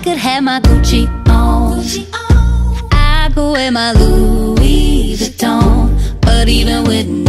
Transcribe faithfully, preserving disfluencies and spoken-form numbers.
could have my Gucci on, I could wear my Louis Vuitton, but even with